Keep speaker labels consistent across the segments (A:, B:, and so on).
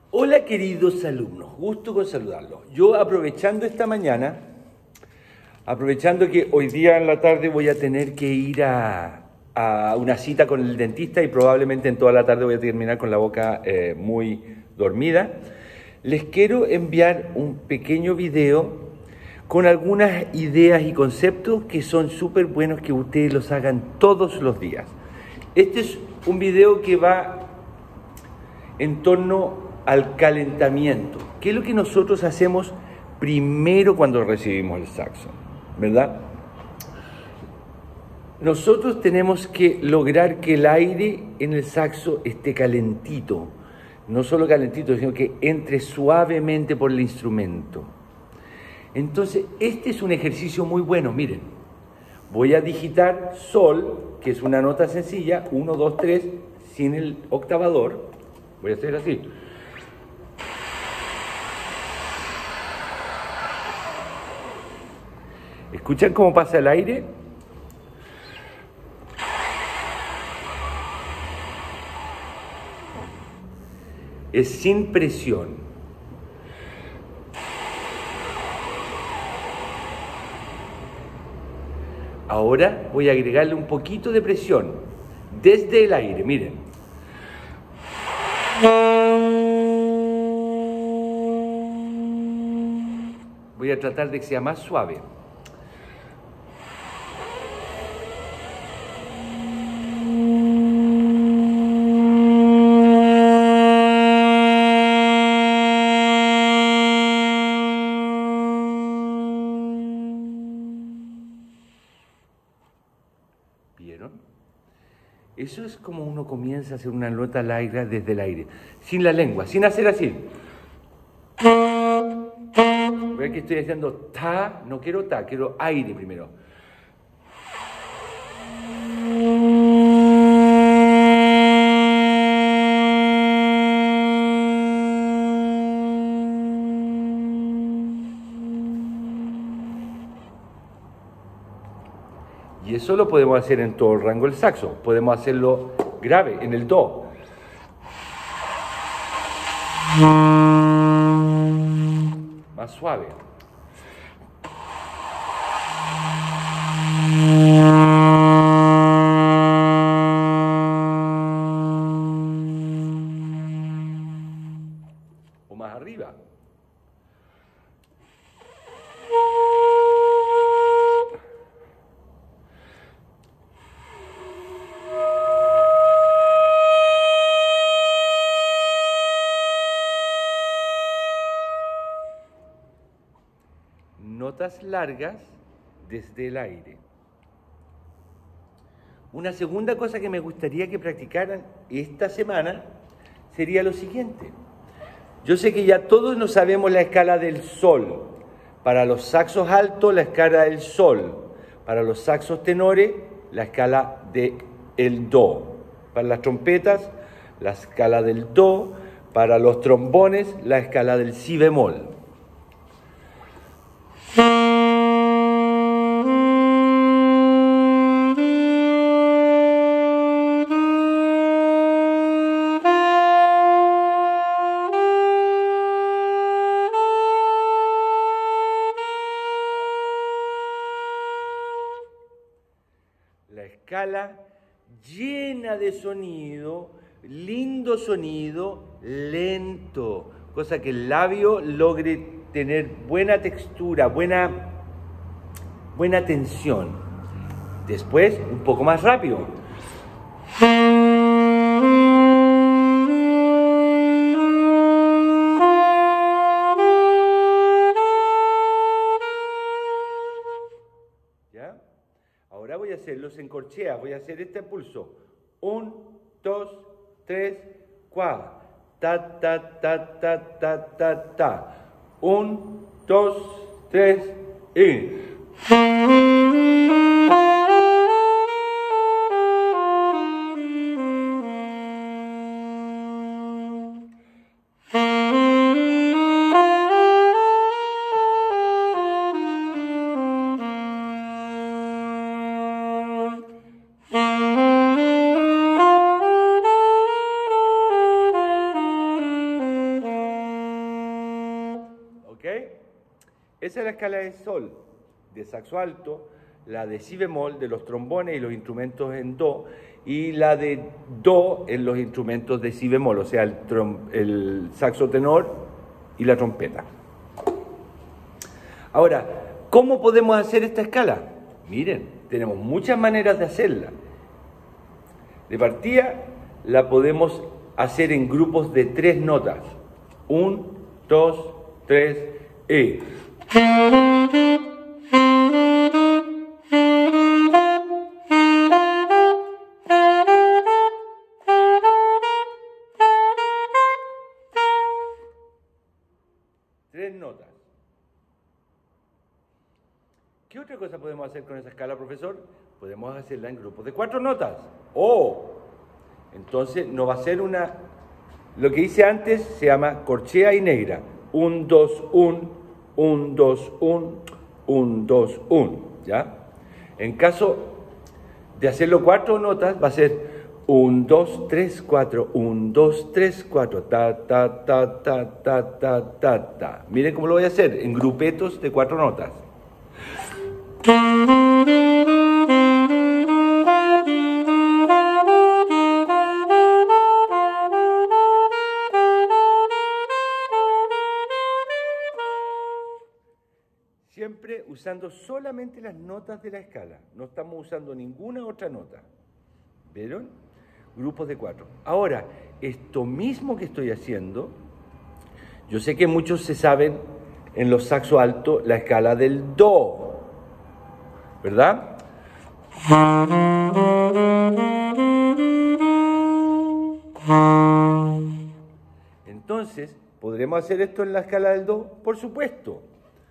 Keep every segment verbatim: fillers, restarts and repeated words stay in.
A: Hola queridos alumnos, gusto con saludarlos. Yo aprovechando esta mañana, aprovechando que hoy día en la tarde voy a tener que ir a, a una cita con el dentista y probablemente en toda la tarde voy a terminar con la boca eh, muy dormida, les quiero enviar un pequeño video con algunas ideas y conceptos que son súper buenos que ustedes los hagan todos los días. Este es un video que va en torno al calentamiento, que es lo que nosotros hacemos primero cuando recibimos el saxo, ¿verdad? Nosotros tenemos que lograr que el aire en el saxo esté calentito, no solo calentito, sino que entre suavemente por el instrumento. Entonces, este es un ejercicio muy bueno, miren. Voy a digitar sol, que es una nota sencilla, uno, dos, tres, sin el octavador. Voy a hacer así. ¿Escuchan cómo pasa el aire? Es sin presión. Ahora voy a agregarle un poquito de presión desde el aire, miren. Voy a tratar de que sea más suave. ¿Vieron? Eso es como uno comienza a hacer una nota larga desde el aire, sin la lengua, sin hacer así. Vean que estoy haciendo ta, no quiero ta, quiero aire primero. Y eso lo podemos hacer en todo el rango del saxo. Podemos hacerlo grave, en el do. Más suave. O más arriba. Notas largas desde el aire. Una segunda cosa que me gustaría que practicaran esta semana sería lo siguiente. Yo sé que ya todos nos sabemos la escala del sol. Para los saxos altos, la escala del sol. Para los saxos tenores, la escala del do. Para las trompetas, la escala del do. Para los trombones, la escala del si bemol. La escala llena de sonido, lindo sonido, lento, cosa que el labio logre tener buena textura, buena, buena tensión. Después, un poco más rápido. ¿Ya? Ahora voy a hacerlos en corchea, voy a hacer este pulso. Un, dos, tres, cuatro. Ta, ta, ta, ta, ta, ta, ta. Un, dos, tres, y... Esa es la escala de sol, de saxo alto, la de si bemol de los trombones y los instrumentos en do, y la de do en los instrumentos de si bemol, o sea, el, el saxo tenor y la trompeta. Ahora, ¿cómo podemos hacer esta escala? Miren, tenemos muchas maneras de hacerla. De partida, la podemos hacer en grupos de tres notas. Un, dos, tres, e. Tres notas. ¿Qué otra cosa podemos hacer con esa escala, profesor? Podemos hacerla en grupos de cuatro notas. ¡Oh! Entonces no va a ser una... Lo que hice antes se llama corchea y negra. Un, dos, un, un, dos, un, un, dos, un. ¿Ya? En caso de hacerlo cuatro notas, va a ser un, dos, tres, cuatro, un, dos, tres, cuatro, ta, ta, ta, ta, ta, ta, ta, ta. Miren cómo lo voy a hacer, en grupetos de cuatro notas. Siempre usando solamente las notas de la escala, no estamos usando ninguna otra nota. ¿Vieron? Grupos de cuatro. Ahora, esto mismo que estoy haciendo, yo sé que muchos se saben en los saxo alto la escala del do, ¿verdad? Entonces, ¿podremos hacer esto en la escala del do? Por supuesto.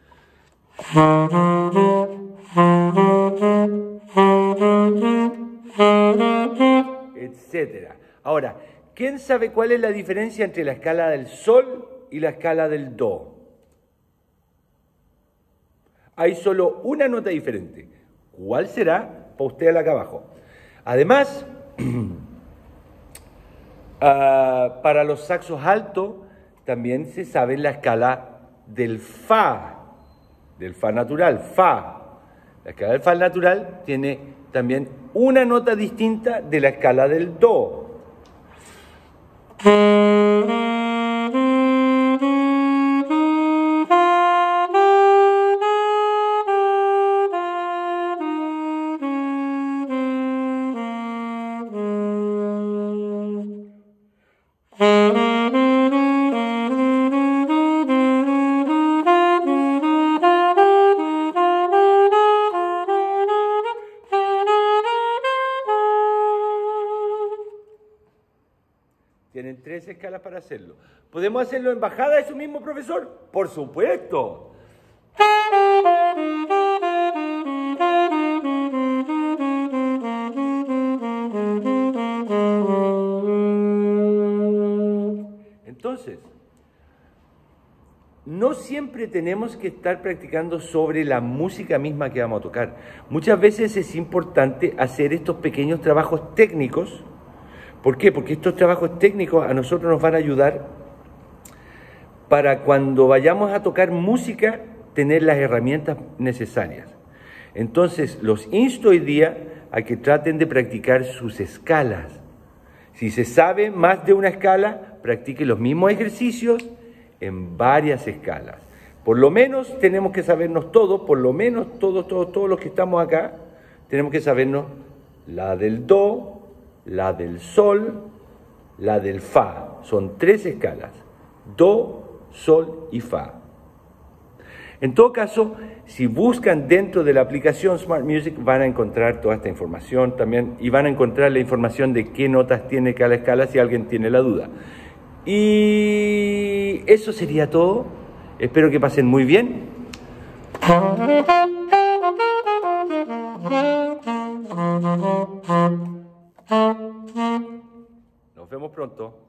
A: Etcétera. Ahora, ¿quién sabe cuál es la diferencia entre la escala del sol y la escala del do? Hay solo una nota diferente. ¿Cuál será? Para usted acá abajo. Además, uh, para los saxos altos también se sabe la escala del fa, del fa natural, fa. La escala del fa natural tiene también una nota distinta de la escala del do. Tienen tres escalas para hacerlo. ¿Podemos hacerlo en bajada de su mismo profesor? ¡Por supuesto! Entonces, no siempre tenemos que estar practicando sobre la música misma que vamos a tocar. Muchas veces es importante hacer estos pequeños trabajos técnicos. ¿Por qué? Porque estos trabajos técnicos a nosotros nos van a ayudar para cuando vayamos a tocar música tener las herramientas necesarias. Entonces, los insto hoy día a que traten de practicar sus escalas. Si se sabe más de una escala, practique los mismos ejercicios en varias escalas. Por lo menos tenemos que sabernos todos, por lo menos todos, todos, todos los que estamos acá, tenemos que sabernos la del do, la del sol, la del fa. Son tres escalas: do, sol y fa. En todo caso, si buscan dentro de la aplicación Smart Music van a encontrar toda esta información también y van a encontrar la información de qué notas tiene cada escala si alguien tiene la duda. Y eso sería todo. Espero que pasen muy bien. Nos vemos pronto.